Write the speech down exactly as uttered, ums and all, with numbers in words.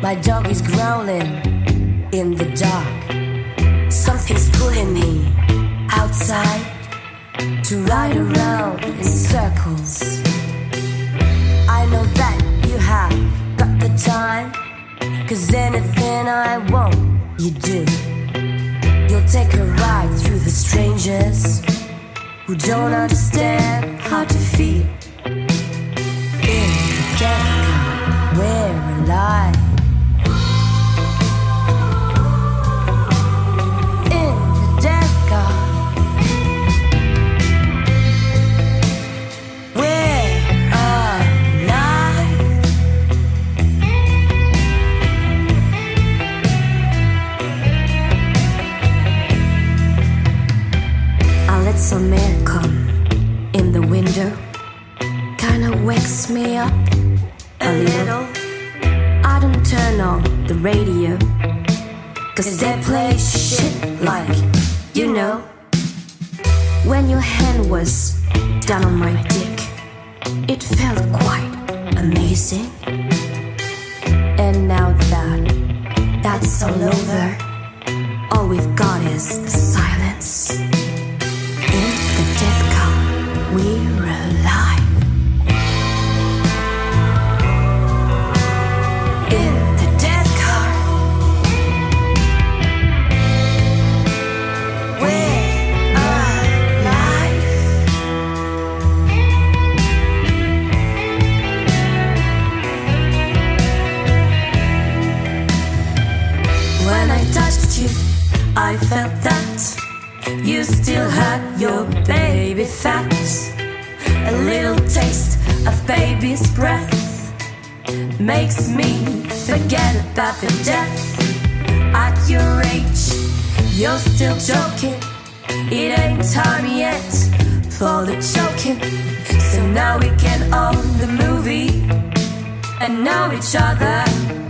My dog is growling in the dark. Something's pulling me outside to ride around in circles. I know that you have got the time, 'cause anything I want, you do. You'll take a ride through the strangers who don't understand how to feel. In the death car, we're alive. In the death car, we're alive. I let some air come in the window, kinda wakes me up a little. I don't turn on the radio, 'cause they play shit like, you know. When your hand was down on my dick, it felt quite amazing. And now that that's all over, all we've got is the silence. In the death car, we're alive. In the death car, we're alive. When I touched you, I felt that you still had your baby fat. A little taste of baby's breath makes me forget about the death. At your age, you're still joking. It ain't time yet for the choking. So now we can own the movie and know each other